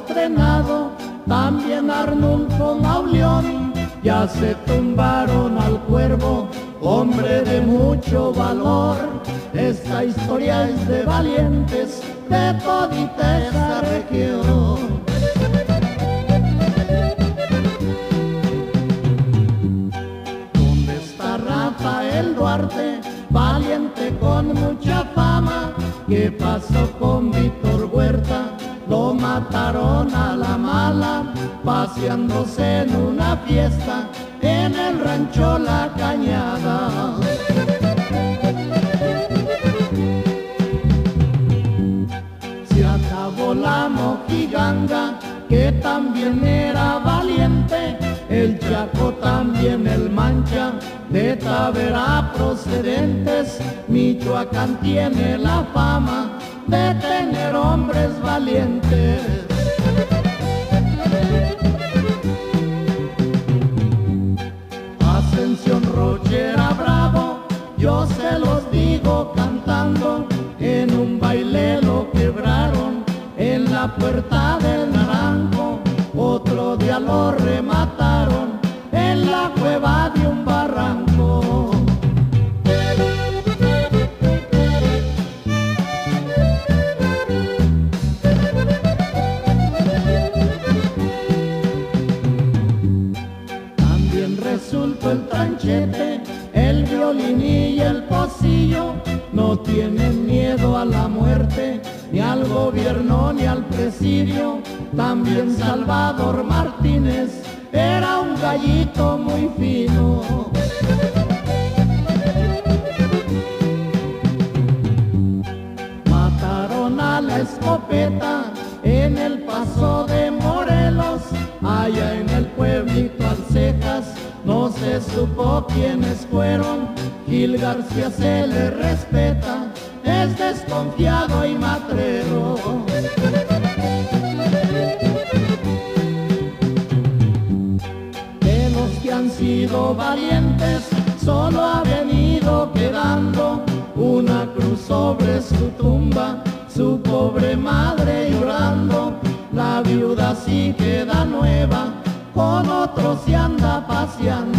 estrenado, también Arnulfo Mauleón. Ya se tumbaron al Cuervo, hombre de mucho valor. Esta historia es de valientes de todita esa región. ¿Dónde está Rafael Duarte, valiente con mucha fama? ¿Qué pasó con Víctor Huerta? Lo mataron a la mala, paseándose en una fiesta en el rancho La Cañada. Se acabó la mojiganga, que también era valiente, el Chaco también el Mancha, de Tavera procedentes. Michoacán tiene la fama de tener hombres valientes. Ascensión Roche era bravo, yo se los digo cantando, en un baile lo quebraron en la Puerta del Naranjo, otro día lo remataron en la cueva de un barranco. También resultó el tranchete, el violín y el pocillo, no tienen miedo a la muerte, ni al gobierno ni al presidio. También Salvador Martínez era un gallito muy fino. Mataron a la escopeta en el Paso de Morelos, allá en el pueblito Alcejas, no se supo quiénes fueron. Gil García se le respeta, es desconfiado y matrero. De los que han sido valientes, solo ha venido quedando una cruz sobre su tumba, su pobre madre llorando. La viuda sí queda nueva, con otros se anda paseando.